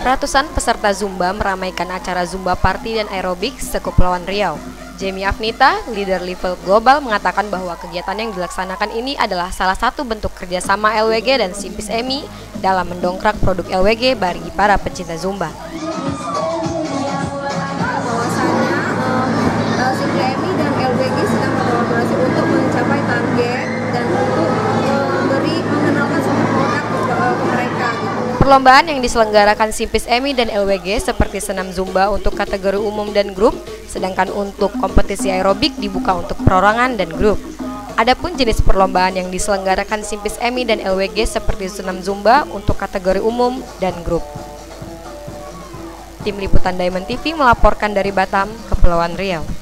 Ratusan peserta Zumba meramaikan acara Zumba Party dan Aerobik se-Kepulauan Riau. Jamie Afnita, leader level global, mengatakan bahwa kegiatan yang dilaksanakan ini adalah salah satu bentuk kerjasama LWG dan Simpis EMI dalam mendongkrak produk LWG bagi para pecinta Zumba. Bahwasanya Simpis EMI dan LWG sedang berkolaborasi untuk mencapai target dan untuk mengenalkan semua produk ke mereka. Perlombaan yang diselenggarakan Simpis EMI dan LWG seperti senam Zumba untuk kategori umum dan grup, sedangkan untuk kompetisi aerobik dibuka untuk perorangan dan grup. Adapun jenis perlombaan yang diselenggarakan Simpis EMI dan LWG seperti senam Zumba untuk kategori umum dan grup. Tim Liputan Diamond TV melaporkan dari Batam, Kepulauan Riau.